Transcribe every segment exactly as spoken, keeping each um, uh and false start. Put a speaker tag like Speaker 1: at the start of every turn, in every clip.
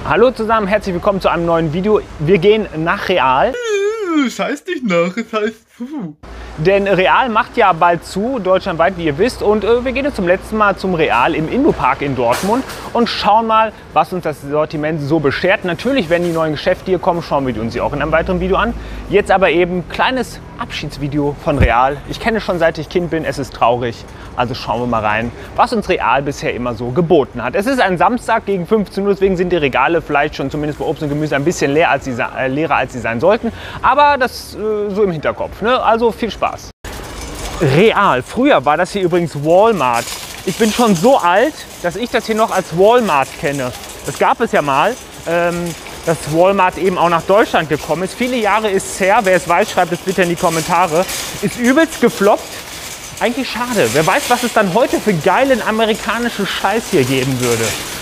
Speaker 1: Hallo zusammen, herzlich willkommen zu einem neuen Video. Wir gehen nach Real.
Speaker 2: Es heißt nicht nach, es heißt Fufu.
Speaker 1: Denn Real macht ja bald zu, deutschlandweit, wie ihr wisst. Und äh, wir gehen jetzt zum letzten Mal zum Real im Indopark in Dortmund und schauen mal, was uns das Sortiment so beschert. Natürlich, wenn die neuen Geschäfte hier kommen, schauen wir uns sie auch in einem weiteren Video an. Jetzt aber eben ein kleines Abschiedsvideo von Real. Ich kenne es schon seit ich Kind bin, es ist traurig. Also schauen wir mal rein, was uns Real bisher immer so geboten hat. Es ist ein Samstag gegen fünfzehn Uhr, deswegen sind die Regale vielleicht schon zumindest bei Obst und Gemüse ein bisschen leer als sie, äh, leerer als sie sein sollten. Aber das äh, so im Hinterkopf, ne? Also viel Spaß. Real. Früher war das hier übrigens Walmart. Ich bin schon so alt, dass ich das hier noch als Walmart kenne. Das gab es ja mal, ähm, dass Walmart eben auch nach Deutschland gekommen ist. Viele Jahre ist es her. Wer es weiß, schreibt es bitte in die Kommentare. Ist übelst gefloppt. Eigentlich schade. Wer weiß, was es dann heute für geilen amerikanischen Scheiß hier geben würde.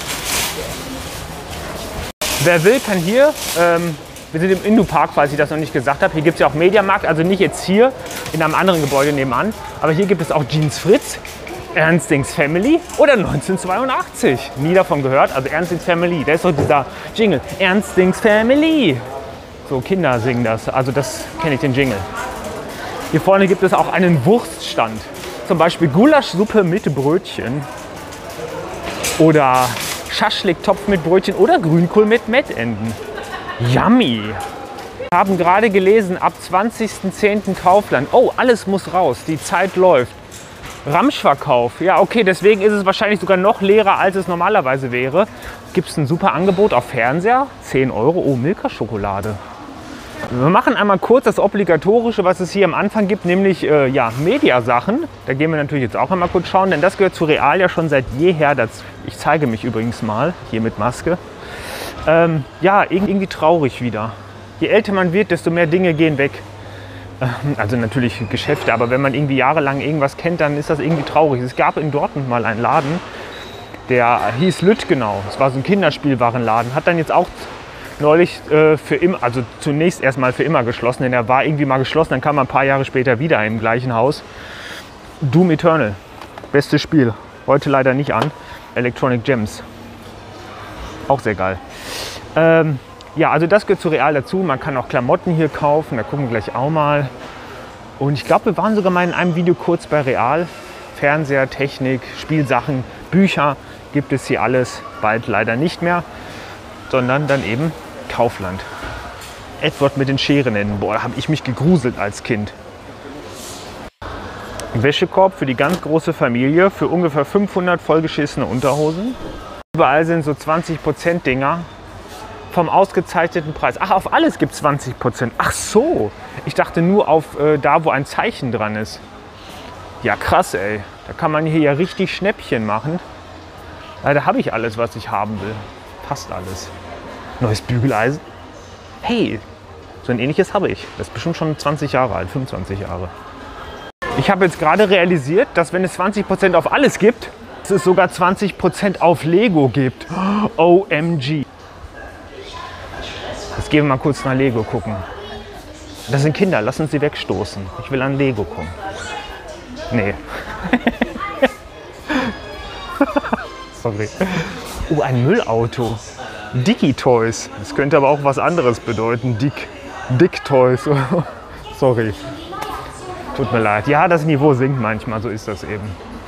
Speaker 1: Wer will, kann hier, ähm, wir sind im Indopark, falls ich das noch nicht gesagt habe. Hier gibt es ja auch Mediamarkt, also nicht jetzt hier in einem anderen Gebäude nebenan. Aber hier gibt es auch Jeans Fritz, Ernstings Family oder neunzehnhundertzweiundachtzig. Nie davon gehört, also Ernstings Family. Da ist doch dieser Jingle, Ernstings Family. So, Kinder singen das, also das kenne ich, den Jingle. Hier vorne gibt es auch einen Wurststand. Zum Beispiel Gulaschsuppe mit Brötchen. Oder Schaschliktopf mit Brötchen oder Grünkohl mit Mettenden. Yummy! Wir haben gerade gelesen, ab zwanzigsten zehnten Kaufland. Oh, alles muss raus, die Zeit läuft. Ramschverkauf. Ja, okay, deswegen ist es wahrscheinlich sogar noch leerer, als es normalerweise wäre. Gibt es ein super Angebot auf Fernseher? zehn Euro. Oh, Milka-Schokolade. Wir machen einmal kurz das Obligatorische, was es hier am Anfang gibt, nämlich äh, ja, Mediasachen. Da gehen wir natürlich jetzt auch einmal kurz schauen, denn das gehört zu Real ja schon seit jeher dazu. Ich zeige mich übrigens mal, hier mit Maske. Ähm, ja, irgendwie traurig wieder. Je älter man wird, desto mehr Dinge gehen weg. Ähm, also natürlich Geschäfte, aber wenn man irgendwie jahrelang irgendwas kennt, dann ist das irgendwie traurig. Es gab in Dortmund mal einen Laden, der hieß Lüttgenau. Es war so ein Kinderspielwarenladen, hat dann jetzt auch neulich äh, für immer, also zunächst erstmal für immer geschlossen, denn er war irgendwie mal geschlossen, dann kam er ein paar Jahre später wieder im gleichen Haus. Doom Eternal, bestes Spiel, heute leider nicht an. Electronic Gems, auch sehr geil. Ähm, ja, also das gehört zu Real dazu, man kann auch Klamotten hier kaufen, da gucken wir gleich auch mal. Und ich glaube, wir waren sogar mal in einem Video kurz bei Real. Fernseher, Technik, Spielsachen, Bücher gibt es hier alles, bald leider nicht mehr, sondern dann eben Kaufland. Edward mit den Scheren. Boah, da habe ich mich gegruselt als Kind. Ein Wäschekorb für die ganz große Familie für ungefähr fünfhundert vollgeschissene Unterhosen. Überall sind so zwanzig Prozent Dinger vom ausgezeichneten Preis. Ach, auf alles gibt es zwanzig Prozent. Ach so, ich dachte nur auf äh, da, wo ein Zeichen dran ist. Ja, krass, ey. Da kann man hier ja richtig Schnäppchen machen. Ja, da habe ich alles, was ich haben will. Passt alles. Neues Bügeleisen. Hey, so ein ähnliches habe ich. Das ist bestimmt schon zwanzig Jahre alt, fünfundzwanzig Jahre. Ich habe jetzt gerade realisiert, dass wenn es zwanzig Prozent auf alles gibt, dass es sogar zwanzig Prozent auf Lego gibt. O M G. Jetzt gehen wir mal kurz nach Lego gucken. Das sind Kinder, lass uns sie wegstoßen. Ich will an Lego gucken. Nee. Sorry. Oh, ein Müllauto. Dicky Toys. Das könnte aber auch was anderes bedeuten. Dick. Dick Toys. Sorry. Tut mir leid. Ja, das Niveau sinkt manchmal. So ist das eben.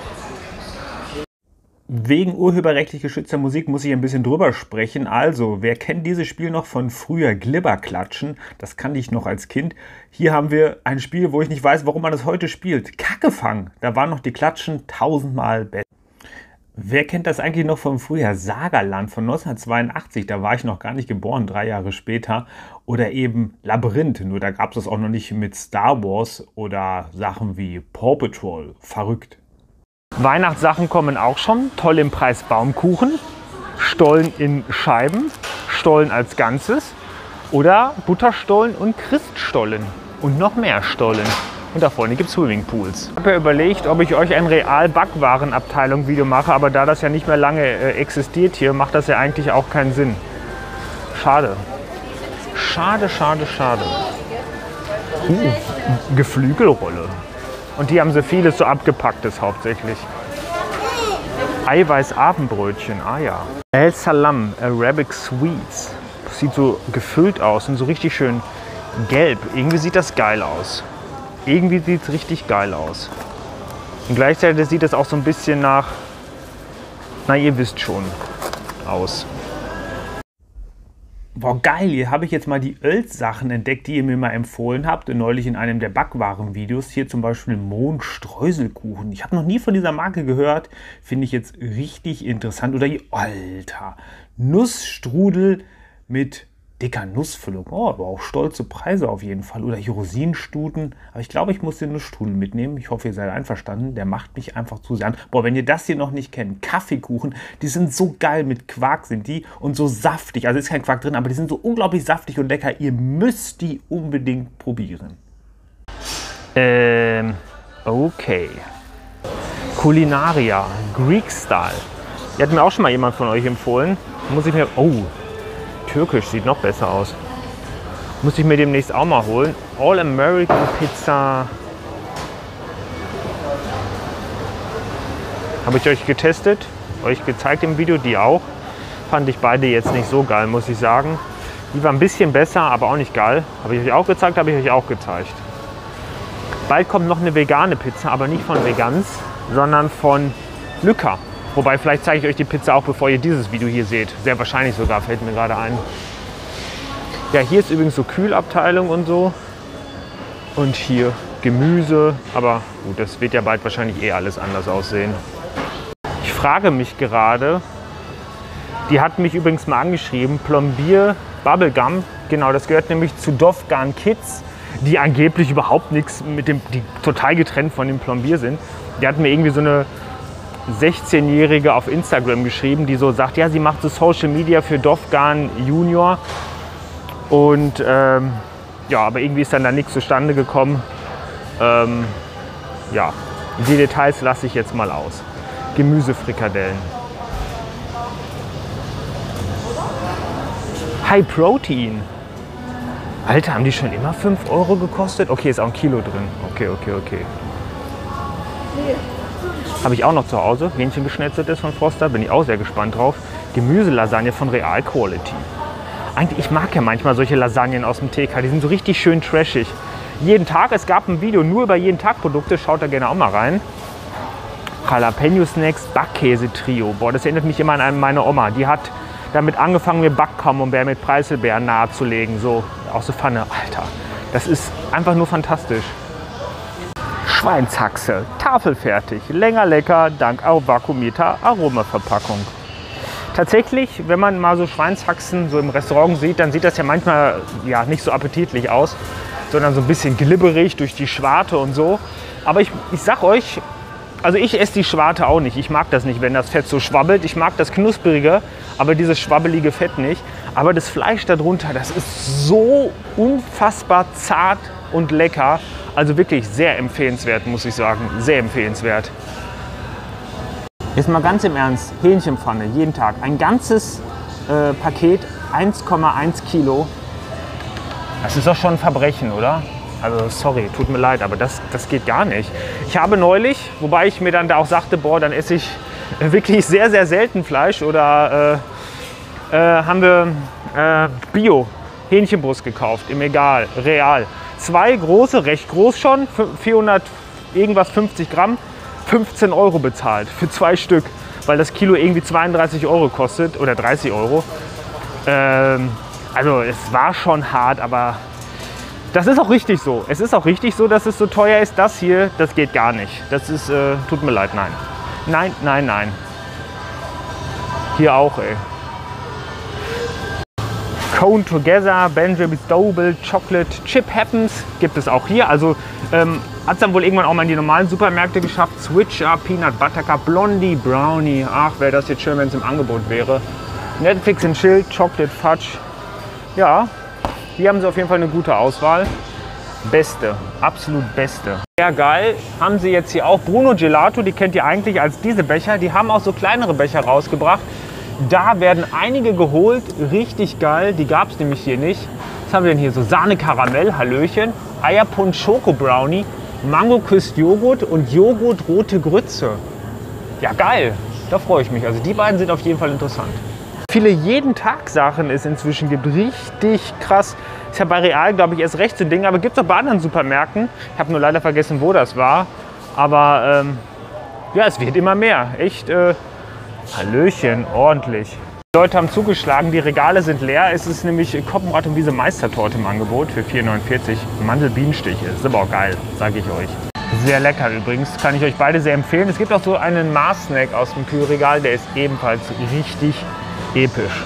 Speaker 1: Wegen urheberrechtlich geschützter Musik muss ich ein bisschen drüber sprechen. Also, wer kennt dieses Spiel noch von früher? Glibberklatschen. Das kannte ich noch als Kind. Hier haben wir ein Spiel, wo ich nicht weiß, warum man das heute spielt. Kackefang. Da waren noch die Klatschen tausendmal besser. Wer kennt das eigentlich noch von früher? Sagerland von neunzehnhundertzweiundachtzig, da war ich noch gar nicht geboren, drei Jahre später. Oder eben Labyrinth, nur da gab es das auch noch nicht mit Star Wars oder Sachen wie Paw Patrol. Verrückt. Weihnachtssachen kommen auch schon. Toll im Preis Baumkuchen, Stollen in Scheiben, Stollen als Ganzes oder Butterstollen und Christstollen und noch mehr Stollen. Und da vorne gibt es Swimmingpools. Ich habe ja überlegt, ob ich euch ein Real-Backwarenabteilung-Video mache, aber da das ja nicht mehr lange äh, existiert hier, macht das ja eigentlich auch keinen Sinn. Schade. Schade, schade, schade. Uh, Geflügelrolle. Und die haben so vieles so abgepacktes hauptsächlich. Eiweiß-Abendbrötchen, ah ja. El Salam Arabic Sweets. Sieht so gefüllt aus und so richtig schön gelb. Irgendwie sieht das geil aus. Irgendwie sieht es richtig geil aus. Und gleichzeitig sieht es auch so ein bisschen nach, na ihr wisst schon, aus. Boah, geil, hier habe ich jetzt mal die Oelz-Sachen entdeckt, die ihr mir mal empfohlen habt. Neulich in einem der Backwaren-Videos. Hier zum Beispiel Mohn-Streuselkuchen. Ich habe noch nie von dieser Marke gehört. Finde ich jetzt richtig interessant. Oder hier, Alter, Nussstrudel mit dicker Nussfüllung. Oh, aber auch stolze Preise auf jeden Fall. Oder hier Rosinenstuten. Aber ich glaube, ich muss den Nussstrudel mitnehmen. Ich hoffe, ihr seid einverstanden. Der macht mich einfach zu sehr an. Boah, wenn ihr das hier noch nicht kennt, Kaffeekuchen, die sind so geil. Mit Quark sind die und so saftig. Also ist kein Quark drin, aber die sind so unglaublich saftig und lecker. Ihr müsst die unbedingt probieren. Ähm, okay. Culinaria, Greek Style. Die hat mir auch schon mal jemand von euch empfohlen. Muss ich mir... Oh, türkisch, sieht noch besser aus. Muss ich mir demnächst auch mal holen. All American Pizza. Habe ich euch getestet, euch gezeigt im Video, die auch. Fand ich beide jetzt nicht so geil, muss ich sagen. Die war ein bisschen besser, aber auch nicht geil. Habe ich euch auch gezeigt, habe ich euch auch gezeigt. Bald kommt noch eine vegane Pizza, aber nicht von Veganz, sondern von Lücker. Wobei, vielleicht zeige ich euch die Pizza auch, bevor ihr dieses Video hier seht. Sehr wahrscheinlich sogar, fällt mir gerade ein. Ja, hier ist übrigens so Kühlabteilung und so. Und hier Gemüse. Aber gut, das wird ja bald wahrscheinlich eh alles anders aussehen. Ich frage mich gerade, die hat mich übrigens mal angeschrieben, Plombier Bubblegum. Genau, das gehört nämlich zu Dofgan Kids, die angeblich überhaupt nichts mit dem, die total getrennt von dem Plombier sind. Die hat mir irgendwie so eine sechzehnjährige auf Instagram geschrieben, die so sagt, ja, sie macht so Social Media für Dofgan Junior und ähm, ja, aber irgendwie ist dann da nichts zustande gekommen. Ähm, ja, die Details lasse ich jetzt mal aus. Gemüsefrikadellen. High Protein. Alter, haben die schon immer fünf Euro gekostet? Okay, ist auch ein Kilo drin. Okay, okay, okay. Habe ich auch noch zu Hause. Hähnchen geschnetzeltes von Froster. Bin ich auch sehr gespannt drauf. Gemüselasagne von Real Quality. Eigentlich, ich mag ja manchmal solche Lasagnen aus dem T K. Die sind so richtig schön trashig. Jeden Tag, es gab ein Video nur über jeden Tag Produkte. Schaut da gerne auch mal rein. Jalapeno Snacks Backkäse Trio. Boah, das erinnert mich immer an meine Oma. Die hat damit angefangen, mir Backcamembert mit Preiselbeeren nahezulegen. So aus der Pfanne. Alter, das ist einfach nur fantastisch. Schweinshaxe, tafelfertig, länger lecker, dank auch vakuumierter Aromaverpackung. Tatsächlich, wenn man mal so Schweinshaxen so im Restaurant sieht, dann sieht das ja manchmal ja, nicht so appetitlich aus, sondern so ein bisschen glibberig durch die Schwarte und so. Aber ich, ich sag euch, also ich esse die Schwarte auch nicht. Ich mag das nicht, wenn das Fett so schwabbelt. Ich mag das Knusprige, aber dieses schwabbelige Fett nicht. Aber das Fleisch darunter, das ist so unfassbar zart und lecker. Also wirklich sehr empfehlenswert, muss ich sagen. Sehr empfehlenswert. Jetzt mal ganz im Ernst, Hähnchenpfanne, jeden Tag. Ein ganzes äh, Paket, eins Komma eins Kilo. Das ist doch schon ein Verbrechen, oder? Also sorry, tut mir leid, aber das, das geht gar nicht. Ich habe neulich, wobei ich mir dann da auch sagte, boah, dann esse ich wirklich sehr, sehr selten Fleisch. Oder äh, äh, haben wir äh, Bio-Hähnchenbrust gekauft, im Egal, Real. Zwei große, recht groß schon, vierhundert irgendwas fünfzig Gramm, fünfzehn Euro bezahlt für zwei Stück, weil das Kilo irgendwie zweiunddreißig Euro kostet oder dreißig Euro. Ähm, also es war schon hart, aber das ist auch richtig so. Es ist auch richtig so, dass es so teuer ist. Das hier, das geht gar nicht. Das ist, äh, tut mir leid, nein. Nein, nein, nein. Hier auch, ey. Cone Together, Benjamin's Double, Chocolate Chip Happens gibt es auch hier. Also ähm, hat es dann wohl irgendwann auch mal in die normalen Supermärkte geschafft. Switcher, Peanut Buttercup, Blondie, Brownie. Ach, wäre das jetzt schön, wenn es im Angebot wäre. Netflix and Chill, Chocolate Fudge. Ja, hier haben sie auf jeden Fall eine gute Auswahl. Beste, absolut beste. Sehr geil, haben sie jetzt hier auch Bruno Gelato, die kennt ihr eigentlich als diese Becher. Die haben auch so kleinere Becher rausgebracht. Da werden einige geholt, richtig geil, die gab es nämlich hier nicht. Was haben wir denn hier? So Sahne Karamell, Hallöchen, Eierpunsch Schoko Brownie, Mango küsst Joghurt und Joghurt rote Grütze. Ja geil, Da freue ich mich. Also die beiden sind auf jeden Fall interessant. Viele Jeden-Tag-Sachen es inzwischen gibt. Richtig krass. Ist ja bei Real, glaube ich, erst recht so ein Ding. Aber gibt es auch bei anderen Supermärkten. Ich habe nur leider vergessen, wo das war. Aber ähm, ja, es wird immer mehr. Echt, äh, Hallöchen, ordentlich. Die Leute haben zugeschlagen, die Regale sind leer. Es ist nämlich Koppenrad und Wiese Meistertorte im Angebot für vier neunundvierzig. Mandelbienenstiche. Ist aber auch geil, sage ich euch. Sehr lecker übrigens, kann ich euch beide sehr empfehlen. Es gibt auch so einen Mars-Snack aus dem Kühlregal, der ist ebenfalls richtig episch.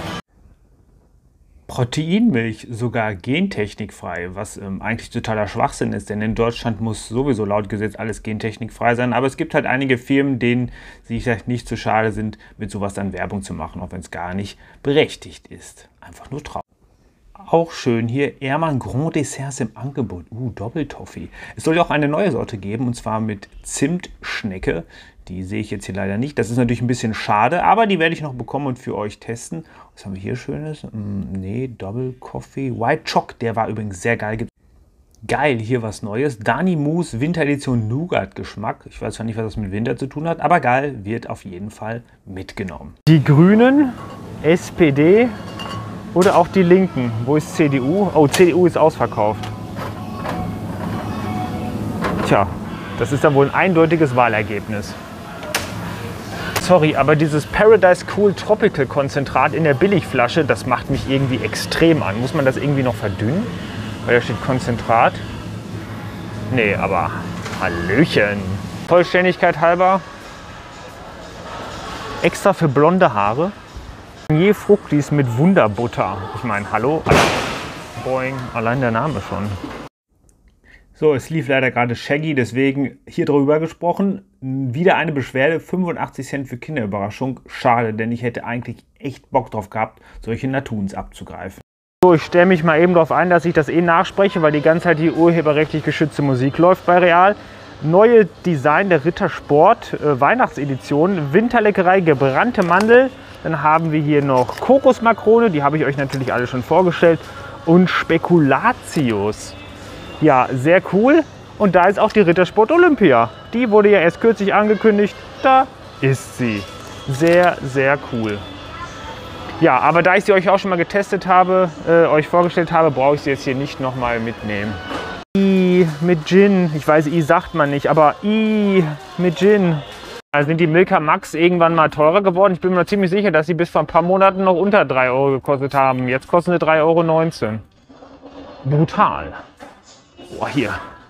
Speaker 1: Proteinmilch, sogar gentechnikfrei, was ähm, eigentlich totaler Schwachsinn ist, denn in Deutschland muss sowieso laut Gesetz alles gentechnikfrei sein. Aber es gibt halt einige Firmen, denen sie vielleicht nicht zu schade sind, mit sowas dann Werbung zu machen, auch wenn es gar nicht berechtigt ist. Einfach nur traurig. Auch schön hier, Ehrmann Grand Desserts im Angebot. Uh, Doppeltoffee. Es soll ja auch eine neue Sorte geben, und zwar mit Zimtschnecke. Die sehe ich jetzt hier leider nicht. Das ist natürlich ein bisschen schade, aber die werde ich noch bekommen und für euch testen. Was haben wir hier Schönes? Mm, nee, Double Coffee. White Choc, der war übrigens sehr geil. Geil, hier was Neues. Dani Mousse Winteredition Nougat-Geschmack. Ich weiß zwar nicht, was das mit Winter zu tun hat, aber geil, wird auf jeden Fall mitgenommen. Die Grünen, S P D oder auch die Linken. Wo ist C D U? Oh, C D U ist ausverkauft. Tja, das ist dann wohl ein eindeutiges Wahlergebnis. Sorry, aber dieses Paradise Cool Tropical Konzentrat in der Billigflasche, das macht mich irgendwie extrem an. Muss man das irgendwie noch verdünnen? Weil da steht Konzentrat. Nee, aber Hallöchen. Vollständigkeit halber. Extra für blonde Haare. Je Fructis mit Wunderbutter. Ich meine, hallo? Boing, allein der Name schon. So, es lief leider gerade Shaggy, deswegen hier drüber gesprochen. Wieder eine Beschwerde, fünfundachtzig Cent für Kinderüberraschung. Schade, denn ich hätte eigentlich echt Bock drauf gehabt, solche Natuns abzugreifen. So, ich stelle mich mal eben darauf ein, dass ich das eh nachspreche, weil die ganze Zeit die urheberrechtlich geschützte Musik läuft bei Real. Neue Design der Rittersport, äh, Weihnachtsedition, Winterleckerei, gebrannte Mandel. Dann haben wir hier noch Kokosmakrone, die habe ich euch natürlich alle schon vorgestellt. Und Spekulatius. Ja, sehr cool. Und da ist auch die Rittersport Olympia. Die wurde ja erst kürzlich angekündigt. Da ist sie. Sehr, sehr cool. Ja, aber da ich sie euch auch schon mal getestet habe, äh, euch vorgestellt habe, brauche ich sie jetzt hier nicht nochmal mitnehmen. I mit Gin. Ich weiß, I sagt man nicht, aber I mit Gin. Da sind die Milka Max irgendwann mal teurer geworden. Ich bin mir ziemlich sicher, dass sie bis vor ein paar Monaten noch unter drei Euro gekostet haben. Jetzt kosten sie drei Euro neunzehn. Brutal. Boah, hier.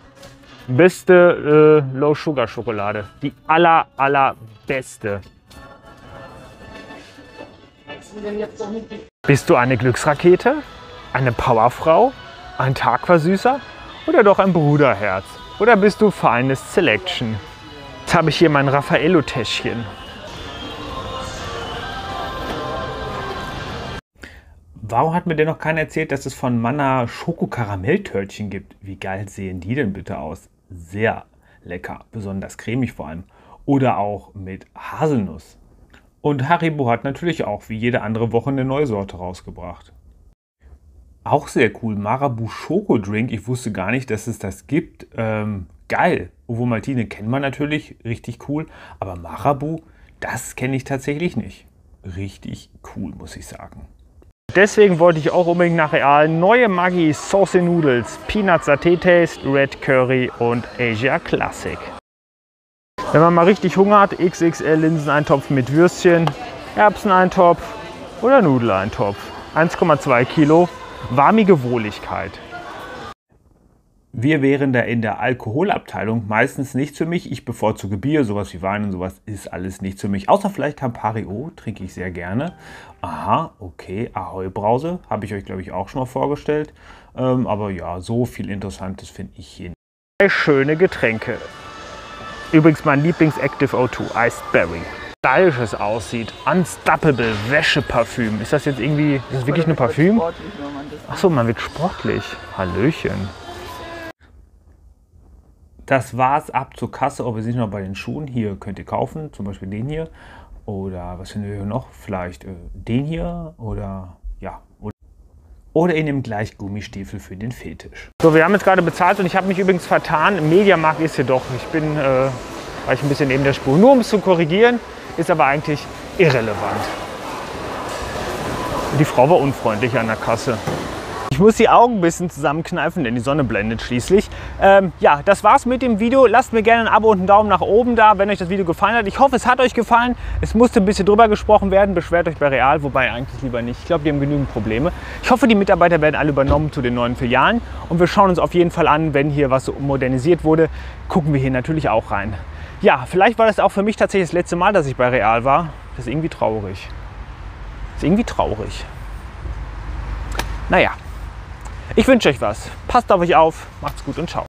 Speaker 1: Beste äh, Low-Sugar-Schokolade. Die aller, aller beste. Bist du eine Glücksrakete? Eine Powerfrau? Ein Tagversüßer? Oder doch ein Bruderherz? Oder bist du Finest Selection? Jetzt habe ich hier mein Raffaello-Täschchen. Warum hat mir denn noch keiner erzählt, dass es von Manna Schoko-Karamelltörtchen gibt? Wie geil sehen die denn bitte aus? Sehr lecker, besonders cremig vor allem. Oder auch mit Haselnuss. Und Haribo hat natürlich auch wie jede andere Woche eine neue Sorte rausgebracht. Auch sehr cool, Marabu Schokodrink. Ich wusste gar nicht, dass es das gibt. Ähm, geil. Ovomaltine kennt man natürlich, richtig cool. Aber Marabu, das kenne ich tatsächlich nicht. Richtig cool, muss ich sagen. Deswegen wollte ich auch unbedingt nach Real neue Maggi Sauce Noodles, Peanut Saté Taste, Red Curry und Asia Classic. Wenn man mal richtig Hunger hat, X X L Linseneintopf mit Würstchen, Erbseneintopf oder Nudeleintopf. eins Komma zwei Kilo, warmige Wohligkeit. Wir wären da in der Alkoholabteilung meistens nichts für mich. Ich bevorzuge Bier, sowas wie Wein und sowas ist alles nichts für mich. Außer vielleicht Campari O, trinke ich sehr gerne. Aha, okay, Ahoi Brause, habe ich euch glaube ich auch schon mal vorgestellt. Ähm, aber ja, so viel Interessantes finde ich hier nicht. Drei schöne Getränke. Übrigens mein Lieblings-Active O zwei, Iced Berry. Stylisches aussieht, Unstoppable Wäscheparfüm. Ist das jetzt irgendwie, ist das wirklich ein Parfüm? Achso, man wird sportlich. Hallöchen. Das war's ab zur Kasse. Oh, wir sind noch bei den Schuhen. Hier könnt ihr kaufen, zum Beispiel den hier. Oder was finden wir hier noch? Vielleicht äh, den hier oder ja. Oder, oder ihr nehmt gleich Gummistiefel für den Fetisch. So, wir haben jetzt gerade bezahlt und ich habe mich übrigens vertan. Mediamarkt ist hier doch. Ich bin äh, war ich ein bisschen neben der Spur. Nur um es zu korrigieren, ist aber eigentlich irrelevant. Die Frau war unfreundlich an der Kasse. Ich muss die Augen ein bisschen zusammenkneifen, denn die Sonne blendet schließlich. Ähm, ja, das war's mit dem Video. Lasst mir gerne ein Abo und einen Daumen nach oben da, wenn euch das Video gefallen hat. Ich hoffe, es hat euch gefallen. Es musste ein bisschen drüber gesprochen werden. Beschwert euch bei Real, wobei eigentlich lieber nicht. Ich glaube, die haben genügend Probleme. Ich hoffe, die Mitarbeiter werden alle übernommen zu den neuen Filialen. Und wir schauen uns auf jeden Fall an, wenn hier was so modernisiert wurde, gucken wir hier natürlich auch rein. Ja, vielleicht war das auch für mich tatsächlich das letzte Mal, dass ich bei Real war. Das ist irgendwie traurig. Das ist irgendwie traurig. Naja. Ich wünsche euch was. Passt auf euch auf, macht's gut und ciao.